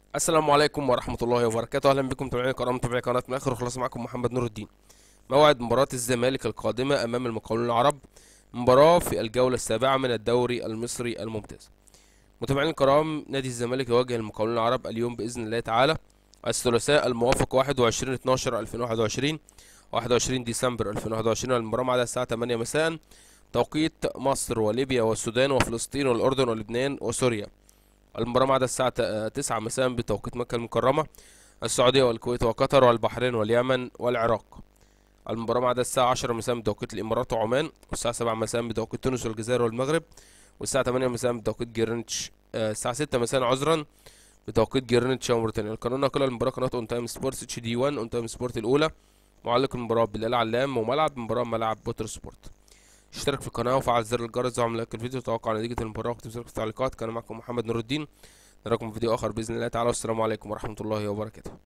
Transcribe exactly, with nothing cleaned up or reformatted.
السلام عليكم ورحمة الله وبركاته. أهلا بكم متابعينا الكرام، متابعي قناة من آخر وخلاص. معكم محمد نور الدين. موعد مباراة الزمالك القادمة أمام المقاولون العرب، مباراة في الجولة السابعة من الدوري المصري الممتاز. متابعينا الكرام، نادي الزمالك يواجه المقاولون العرب اليوم بإذن الله تعالى الثلاثاء الموافق واحد وعشرين اتناشر ألفين وواحد وعشرين واحد وعشرين ديسمبر ألفين وواحد وعشرين. المباراة معادها الساعة تمانية مساء توقيت مصر وليبيا والسودان وفلسطين والأردن ولبنان وسوريا. المباراة معادها الساعة تسعة مساء بتوقيت مكة المكرمة، السعودية والكويت وقطر والبحرين واليمن والعراق. المباراة معادها الساعة عشرة مساء بتوقيت الإمارات وعمان، والساعة سبعة مساء بتوقيت تونس والجزائر والمغرب، والساعة تمانية مساء بتوقيت جرينتش آه، الساعة ستة مساء عذرا بتوقيت جرينتش وموريتانيا. القناة ناقلة المباراة قناة اون تايم سبورتس اتش دي واحد، اون تايم سبورت الأولى. معلق المباراة بلال علام، وملعب المباراة ملعب بوتر سبورت. اشترك في القناة وفعل زر الجرس وعمل لايك الفيديو، توقع نتيجة المباراة واكتب في التعليقات. كان معكم محمد نور الدين، نراكم في فيديو آخر بإذن الله تعالى، والسلام عليكم ورحمة الله وبركاته.